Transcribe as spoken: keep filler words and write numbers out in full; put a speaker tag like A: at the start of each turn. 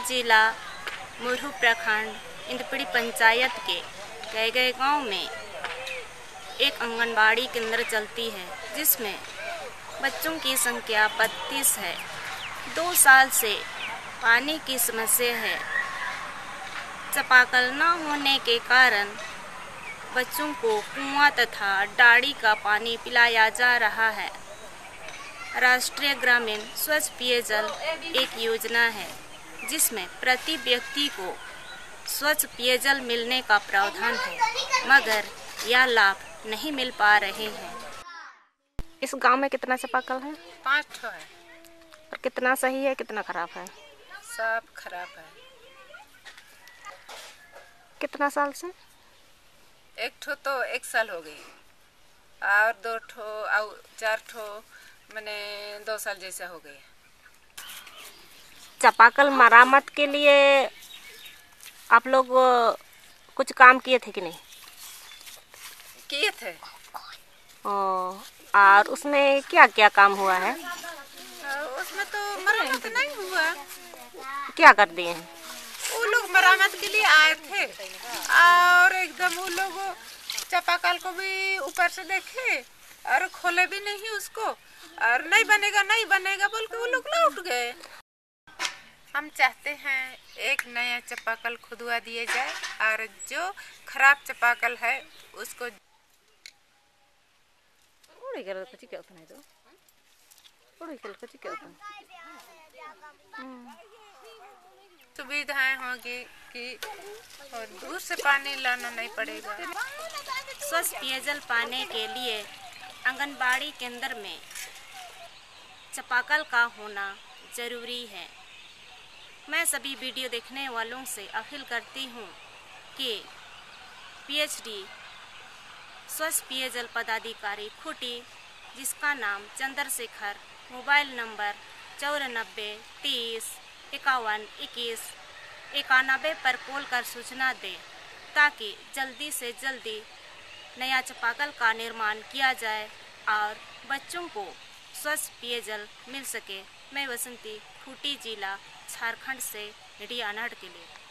A: जिला मुरहू प्रखंड इंदपड़ी पंचायत के गए गए गाँव में एक आंगनबाड़ी केंद्र चलती है, जिसमें बच्चों की संख्या बत्तीस है। दो साल से पानी की समस्या है। चापाकल न होने के कारण बच्चों को कुआं तथा डाड़ी का पानी पिलाया जा रहा है। राष्ट्रीय ग्रामीण स्वच्छ पेयजल एक योजना है, जिसमें प्रति व्यक्ति को स्वच्छ पेयजल मिलने का प्रावधान है, मगर यह लाभ नहीं मिल पा रहे हैं।
B: इस गांव में कितना चापाकल है?
C: पाँच ठो है।
B: और कितना सही है, कितना खराब है?
C: सब खराब है।
B: कितना साल से?
C: एक ठो तो एक साल हो गई और दो ठो और चार ठो मैंने दो साल जैसा हो गया।
B: चापाकल मरम्मत के लिए आप लोग कुछ काम किए थे कि नहीं?
C: किए थे।
B: ओ, और उसमें क्या क्या काम हुआ है?
C: उसमें तो मरम्मत नहीं हुआ।
B: क्या कर दिए हैं?
C: वो लोग मरम्मत के लिए आए थे और एकदम वो लोग चापाकल को भी ऊपर से देखे और खोले भी नहीं उसको, और नहीं बनेगा नहीं बनेगा बोल के वो लोग लौट गए। हम चाहते हैं एक नया चापाकल खुदवा दिए जाए और जो खराब चापाकल है उसको सुविधाएं होगी कि और दूर से पानी लाना नहीं पड़ेगा।
A: स्वच्छ पेयजल पाने के लिए आंगनबाड़ी केंद्र में चापाकल का होना जरूरी है। मैं सभी वीडियो देखने वालों से अपील करती हूँ कि पीएचडी स्वच्छ पेयजल पदाधिकारी खूंटी, जिसका नाम चंद्रशेखर, मोबाइल नंबर चौरानबे तीस इक्यावन इक्कीस इक्यानबे पर कॉल कर सूचना दें, ताकि जल्दी से जल्दी नया चापाकल का निर्माण किया जाए और बच्चों को स्वच्छ पेयजल मिल सके। मैं वसंती, खूंटी जिला, झारखंड से मीडिया अनहट के लिए।